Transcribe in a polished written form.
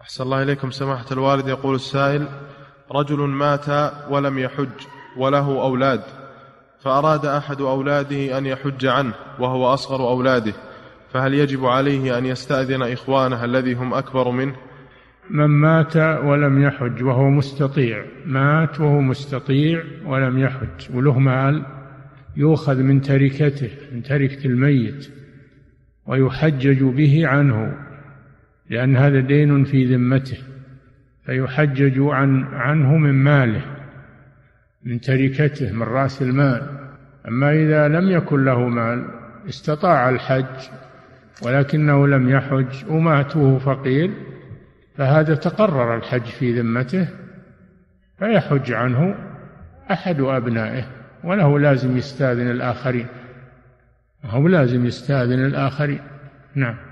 أحسن الله إليكم سماحة الوالد. يقول السائل: رجل مات ولم يحج وله أولاد، فأراد أحد أولاده أن يحج عنه وهو أصغر أولاده، فهل يجب عليه أن يستأذن إخوانه الذي هم أكبر منه؟ من مات ولم يحج وهو مستطيع، مات وهو مستطيع ولم يحج وله مال، يؤخذ من تركته، من تركة الميت، ويحجج به عنه، لأن هذا دين في ذمته، فيحجج عنه من ماله، من تركته، من رأس المال. أما إذا لم يكن له مال استطاع الحج ولكنه لم يحج ومات وهو فقير، فهذا تقرر الحج في ذمته، فيحج عنه أحد أبنائه، وله لازم يستأذن الآخرين، هو لازم يستأذن الآخرين. نعم.